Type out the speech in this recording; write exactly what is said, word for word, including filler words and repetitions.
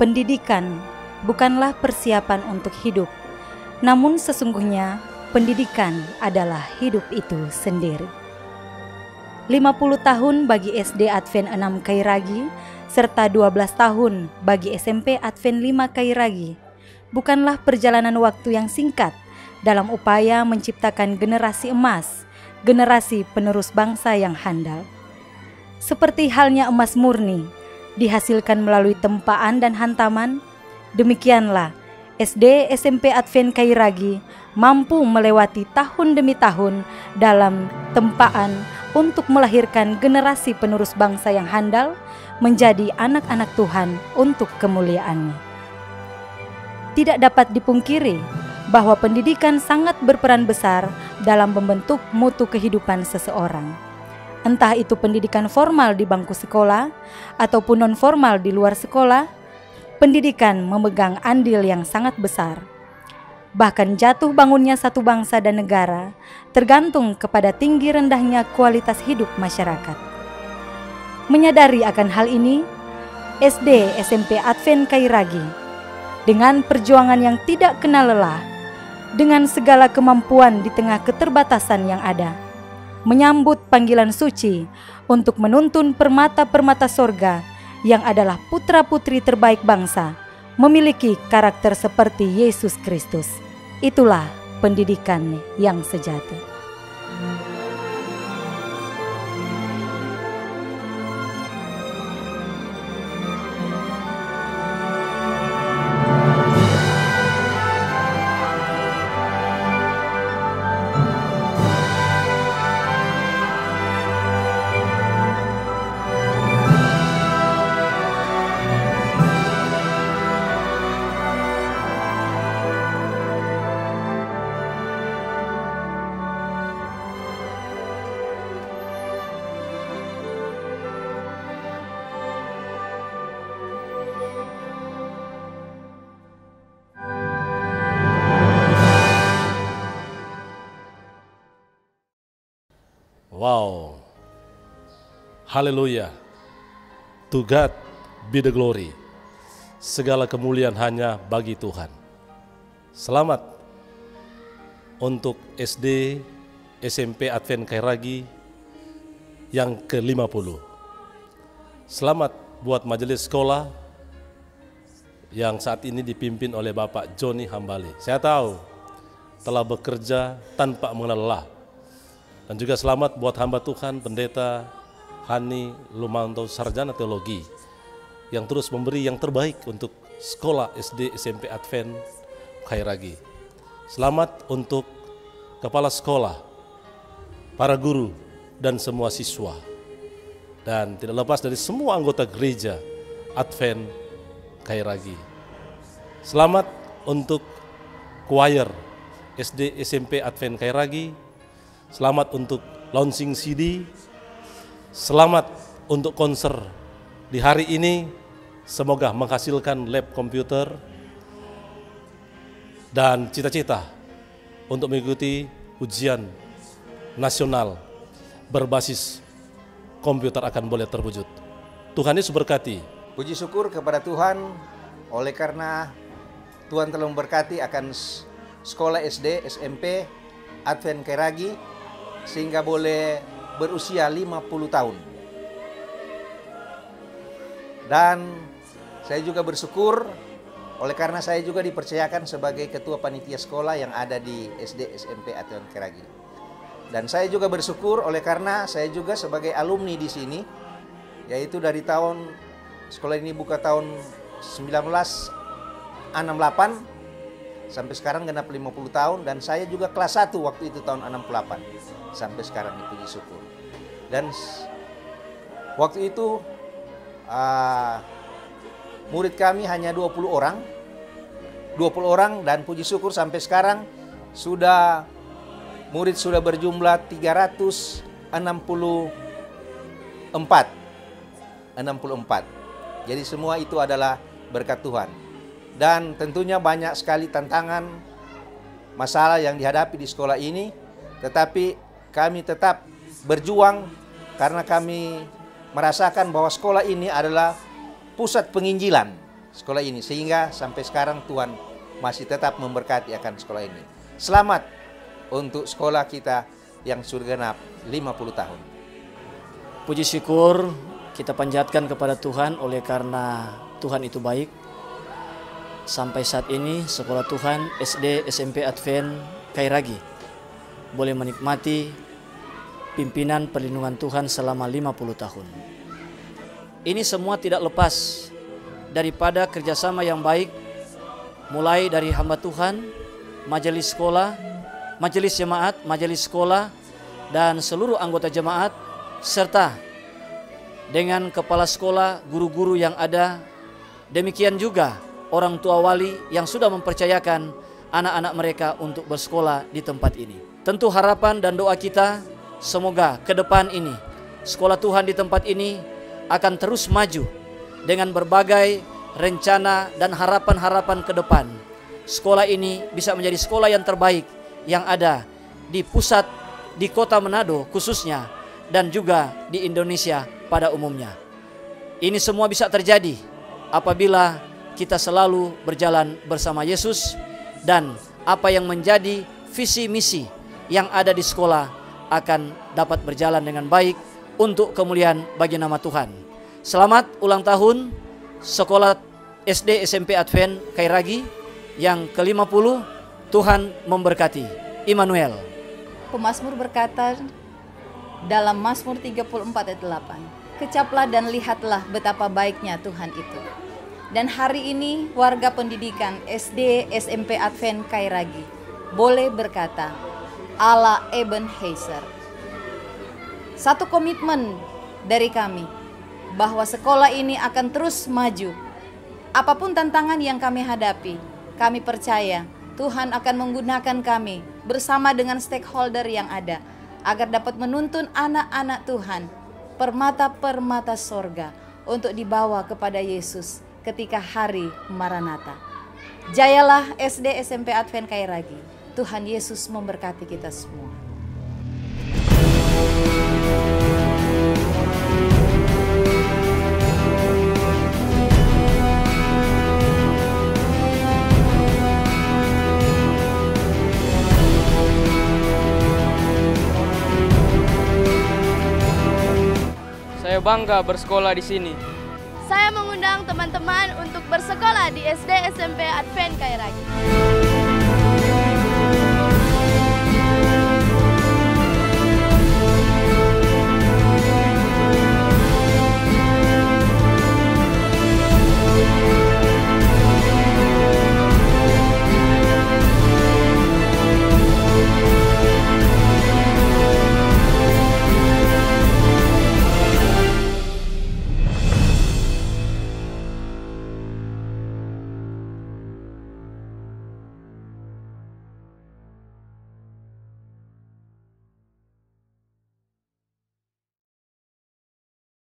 Pendidikan bukanlah persiapan untuk hidup, namun sesungguhnya pendidikan adalah hidup itu sendiri. lima puluh tahun bagi S D Advent enam Kairagi, serta dua belas tahun bagi S M P Advent lima Kairagi, bukanlah perjalanan waktu yang singkat dalam upaya menciptakan generasi emas, generasi penerus bangsa yang handal. Seperti halnya emas murni, dihasilkan melalui tempaan dan hantaman, demikianlah S D S M P Advent Kairagi mampu melewati tahun demi tahun dalam tempaan untuk melahirkan generasi penerus bangsa yang handal menjadi anak-anak Tuhan untuk kemuliaan-Nya. Tidak dapat dipungkiri bahwa pendidikan sangat berperan besar dalam membentuk mutu kehidupan seseorang. Entah itu pendidikan formal di bangku sekolah ataupun non-formal di luar sekolah, pendidikan memegang andil yang sangat besar. Bahkan jatuh bangunnya satu bangsa dan negara tergantung kepada tinggi rendahnya kualitas hidup masyarakat. Menyadari akan hal ini, S D S M P Advent Kairagi dengan perjuangan yang tidak kenal lelah, dengan segala kemampuan di tengah keterbatasan yang ada, menyambut panggilan suci untuk menuntun permata-permata sorga yang adalah putra-putri terbaik bangsa, memiliki karakter seperti Yesus Kristus. Itulah pendidikan yang sejati. Wow, haleluya, to God be the glory. Segala kemuliaan hanya bagi Tuhan. Selamat untuk S D S M P Advent Kairagi yang ke lima puluh. Selamat buat majelis sekolah yang saat ini dipimpin oleh Bapak Joni Hambali. Saya tahu telah bekerja tanpa mengenal lelah. Dan juga selamat buat hamba Tuhan Pendeta Hani Lumanto Sarjana Teologi yang terus memberi yang terbaik untuk sekolah S D S M P Advent Kairagi. Selamat untuk kepala sekolah, para guru, dan semua siswa. Dan tidak lepas dari semua anggota gereja Advent Kairagi. Selamat untuk choir S D S M P Advent Kairagi. Selamat untuk launching C D. Selamat untuk konser di hari ini. Semoga menghasilkan lab komputer dan cita-cita untuk mengikuti ujian nasional berbasis komputer akan boleh terwujud. Tuhan Yesus berkati. Puji syukur kepada Tuhan oleh karena Tuhan telah memberkati akan sekolah S D S M P Advent Kairagi sehingga boleh berusia lima puluh tahun. Dan saya juga bersyukur oleh karena saya juga dipercayakan sebagai ketua panitia sekolah yang ada di S D S M P Advent Kairagi. Dan saya juga bersyukur oleh karena saya juga sebagai alumni di sini, yaitu dari tahun sekolah ini buka tahun seribu sembilan ratus enam puluh delapan sampai sekarang genap lima puluh tahun, dan saya juga kelas satu waktu itu tahun enam puluh delapan sampai sekarang, puji syukur. Dan waktu itu uh, murid kami hanya dua puluh orang dua puluh orang, dan puji syukur sampai sekarang sudah murid sudah berjumlah tiga ratus enam puluh empat. Jadi semua itu adalah berkat Tuhan. Dan tentunya banyak sekali tantangan, masalah yang dihadapi di sekolah ini, tetapi kami tetap berjuang karena kami merasakan bahwa sekolah ini adalah pusat penginjilan. sekolah ini, sehingga sampai sekarang Tuhan masih tetap memberkati akan sekolah ini. Selamat untuk sekolah kita yang sudah genap lima puluh tahun. Puji syukur kita panjatkan kepada Tuhan oleh karena Tuhan itu baik. Sampai saat ini sekolah Tuhan S D S M P Advent Kairagi boleh menikmati pimpinan perlindungan Tuhan selama lima puluh tahun. Ini semua tidak lepas daripada kerjasama yang baik, mulai dari hamba Tuhan, majelis sekolah, majelis jemaat, majelis sekolah, dan seluruh anggota jemaat, serta dengan kepala sekolah, guru-guru yang ada, demikian juga orang tua wali yang sudah mempercayakan anak-anak mereka untuk bersekolah di tempat ini. Tentu harapan dan doa kita, semoga ke depan ini, sekolah Tuhan di tempat ini akan terus maju dengan berbagai rencana dan harapan-harapan ke depan. Sekolah ini bisa menjadi sekolah yang terbaik yang ada di pusat, di kota Manado khususnya, dan juga di Indonesia pada umumnya. Ini semua bisa terjadi apabila kita selalu berjalan bersama Yesus, dan apa yang menjadi visi misi yang ada di sekolah akan dapat berjalan dengan baik untuk kemuliaan bagi nama Tuhan. Selamat ulang tahun sekolah S D S M P Advent Kairagi yang ke lima puluh. Tuhan memberkati. Immanuel. Pemazmur berkata dalam Mazmur tiga puluh empat ayat delapan, kecaplah dan lihatlah betapa baiknya Tuhan itu. Dan hari ini warga pendidikan S D S M P Advent Kairagi boleh berkata, Allah Ebenezer. Satu komitmen dari kami bahwa sekolah ini akan terus maju. Apapun tantangan yang kami hadapi, kami percaya Tuhan akan menggunakan kami bersama dengan stakeholder yang ada agar dapat menuntun anak-anak Tuhan permata-permata sorga untuk dibawa kepada Yesus ketika hari Maranatha. Jayalah S D S M P Advent Kairagi. Tuhan Yesus memberkati kita semua. Saya bangga bersekolah di sini. Saya mengundang teman-teman untuk bersekolah di S D S M P Advent Kairagi.